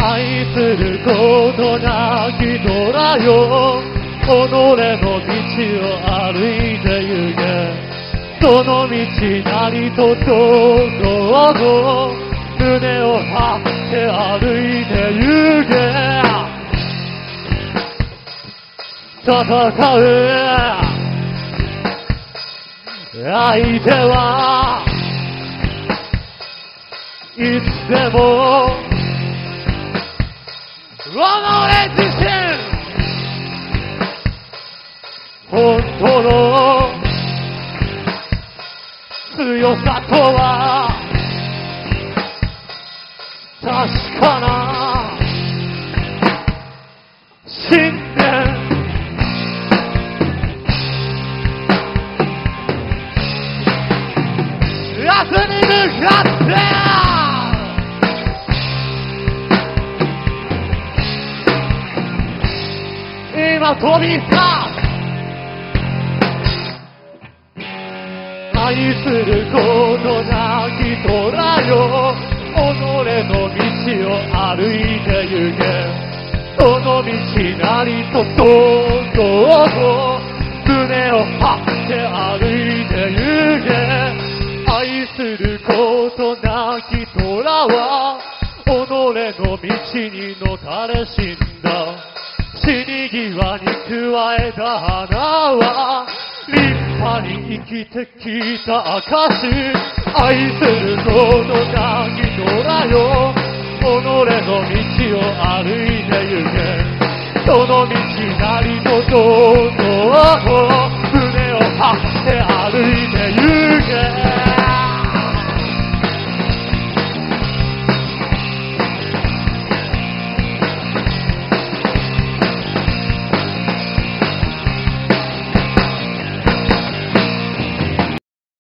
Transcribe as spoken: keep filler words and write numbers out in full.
愛することなき虎よ、己の道を歩いて行け。その道何ととどう胸を張って歩いて行け。戦う相手はいつでも己自身、本当の強さとは確かな信念。明日に向かって今飛び立つ。愛することなき虎よ、己の道を歩いて行け。その道何ととど胸を張って歩いて行け。愛することなき虎は己の道にのたれ死んだ。死に際に加えた花は立派に生きてきた証。愛することなき虎よ、己の道を歩いて行け。その道なりとどうぞ